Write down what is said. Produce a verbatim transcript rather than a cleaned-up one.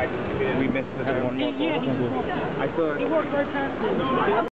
We missed the one more. Yeah, he, I thought. he worked right past me.